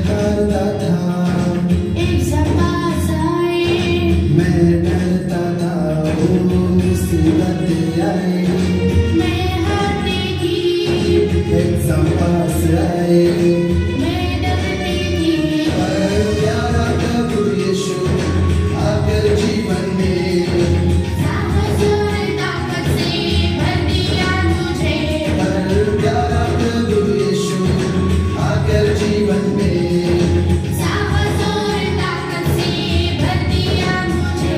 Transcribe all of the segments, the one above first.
हारता था, एक पास आए, मैं डरता था वो मुसीबत आई, मैं हारती थी, एग्जाम पास आए, मैं डरती थी, पर प्यारा प्रभु यीशु आकर जीवन में साहस और ताकत से भर दिया मुझे, पर प्यारा प्रभु यीशु आकर जीवन में साहस और ताकत से भर दिया मुझे।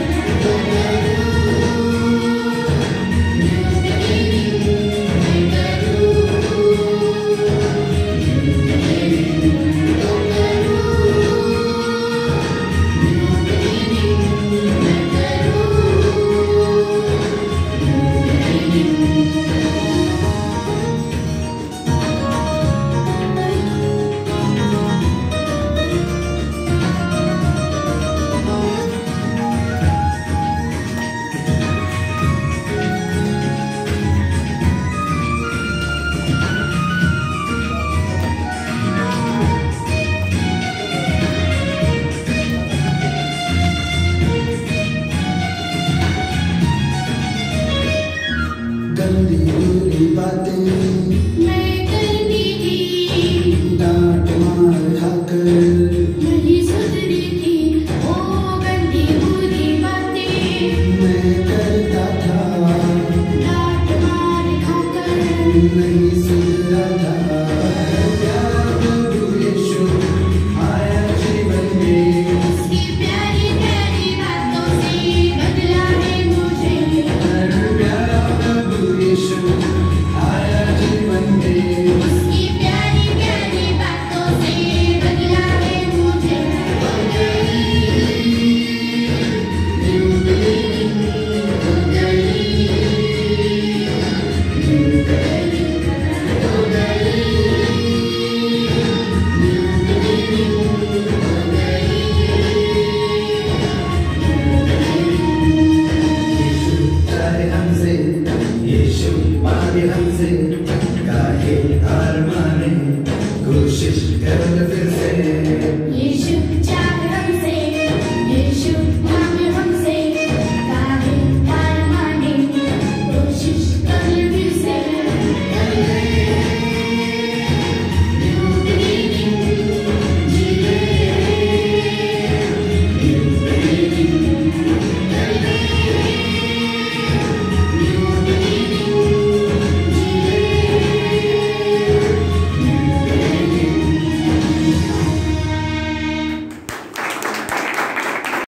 गंदी बुरी बातें मैं करती थी, डांट मार खाकर नहीं सुधरी थी, ओ गंदी बुरी बातें मैं करता था, डांट मार खाकर नहीं सुधरा था। प्यारा प्रभु यीशु आया जीवन में, उसकी प्यारी प्यारी बातों से बदला है मुझे, प्यारा प्रभु यीशु आया जीवन में, उसकी प्यारी प्यारी बातों से बदला है मुझे। यीशु मारे हमसे काहे हार